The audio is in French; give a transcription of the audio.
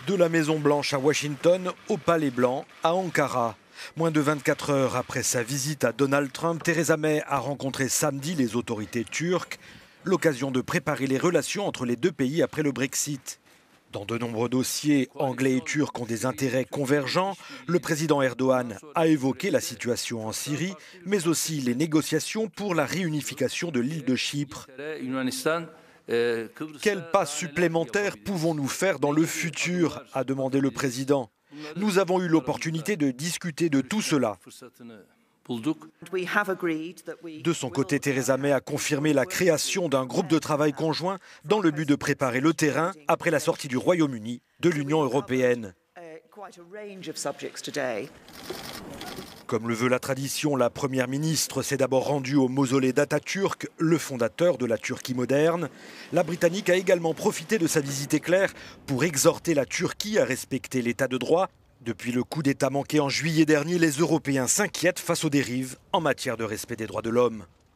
De la Maison-Blanche à Washington, au Palais Blanc, à Ankara. Moins de 24 heures après sa visite à Donald Trump, Theresa May a rencontré samedi les autorités turques, l'occasion de préparer les relations entre les deux pays après le Brexit. Dans de nombreux dossiers, Anglais et Turcs ont des intérêts convergents. Le président Erdogan a évoqué la situation en Syrie, mais aussi les négociations pour la réunification de l'île de Chypre. Quel pas supplémentaire pouvons-nous faire dans le futur, a demandé le président. Nous avons eu l'opportunité de discuter de tout cela. De son côté, Theresa May a confirmé la création d'un groupe de travail conjoint dans le but de préparer le terrain après la sortie du Royaume-Uni de l'Union européenne. Comme le veut la tradition, la première ministre s'est d'abord rendue au mausolée d'Atatürk, le fondateur de la Turquie moderne. La Britannique a également profité de sa visite éclair pour exhorter la Turquie à respecter l'état de droit. Depuis le coup d'État manqué en juillet dernier, les Européens s'inquiètent face aux dérives en matière de respect des droits de l'homme.